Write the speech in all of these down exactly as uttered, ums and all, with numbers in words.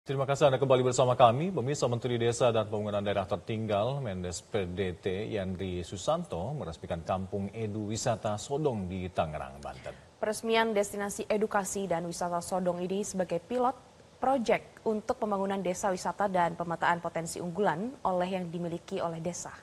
Terima kasih Anda kembali bersama kami. Pemirsa Menteri Desa dan Pembangunan Daerah Tertinggal Mendes P D T Yandri Susanto meresmikan Kampung Edu Wisata Sodong di Tangerang, Banten. Peresmian destinasi edukasi dan wisata Sodong ini sebagai pilot proyek untuk pembangunan desa wisata dan pemetaan potensi unggulan oleh yang dimiliki oleh desa.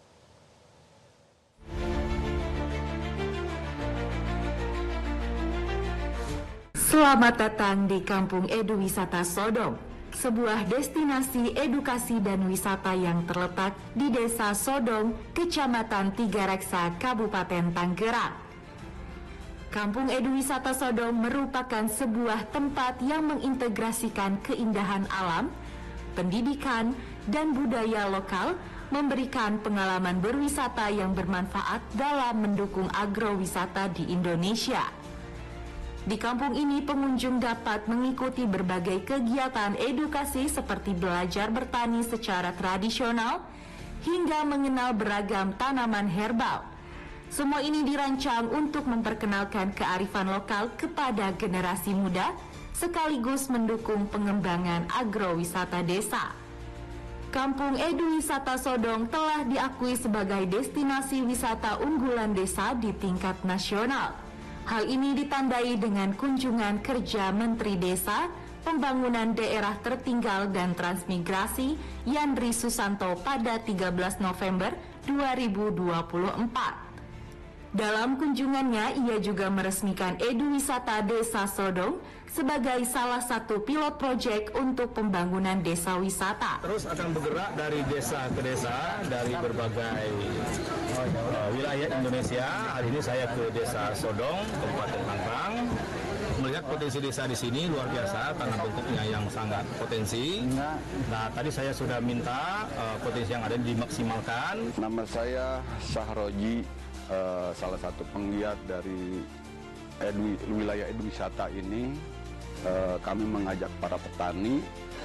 Selamat datang di Kampung Edu Wisata Sodong, sebuah destinasi edukasi dan wisata yang terletak di Desa Sodong, Kecamatan Tiga Reksa, Kabupaten Tangerang. Kampung Edu Wisata Sodong merupakan sebuah tempat yang mengintegrasikan keindahan alam, pendidikan, dan budaya lokal, memberikan pengalaman berwisata yang bermanfaat dalam mendukung agrowisata di Indonesia. Di kampung ini pengunjung dapat mengikuti berbagai kegiatan edukasi seperti belajar bertani secara tradisional hingga mengenal beragam tanaman herbal. Semua ini dirancang untuk memperkenalkan kearifan lokal kepada generasi muda sekaligus mendukung pengembangan agrowisata desa. Kampung Edu Wisata Sodong telah diakui sebagai destinasi wisata unggulan desa di tingkat nasional. Hal ini ditandai dengan kunjungan kerja Menteri Desa, Pembangunan Daerah Tertinggal dan Transmigrasi Yandri Susanto pada tiga belas November dua ribu dua puluh empat. Dalam kunjungannya, ia juga meresmikan Edu Wisata Desa Sodong sebagai salah satu pilot proyek untuk pembangunan desa wisata. Terus akan bergerak dari desa ke desa, dari berbagai uh, wilayah Indonesia. Hari ini saya ke Desa Sodong, Kabupaten Tangerang. Melihat potensi desa di sini luar biasa karena bentuknya yang sangat potensi. Nah, tadi saya sudah minta uh, potensi yang ada dimaksimalkan. Nama saya Sahroji, uh, salah satu penggiat dari edu, wilayah edu wisata ini. Uh, kami mengajak para petani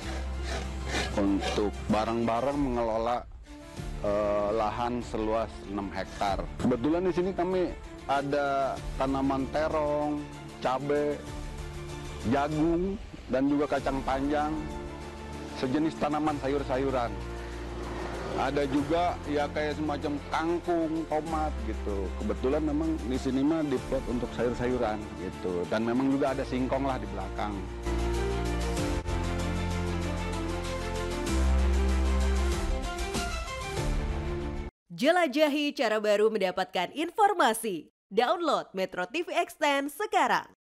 untuk bareng-bareng mengelola uh, lahan seluas enam hektar. Kebetulan di sini kami ada tanaman terong, cabai, jagung, dan juga kacang panjang, sejenis tanaman sayur-sayuran. Ada juga ya kayak semacam kangkung, tomat gitu. Kebetulan memang di sini mah diplot untuk sayur-sayuran gitu. Dan memang juga ada singkong lah di belakang. Jelajahi cara baru mendapatkan informasi. Download Metro T V Extend sekarang.